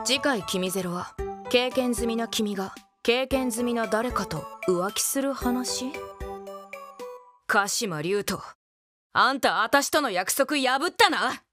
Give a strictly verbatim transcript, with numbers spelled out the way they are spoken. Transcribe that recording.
次回君ゼロは経験済みな君が経験済みな誰かと浮気する話。鹿島竜斗、あんた私との約束破ったな。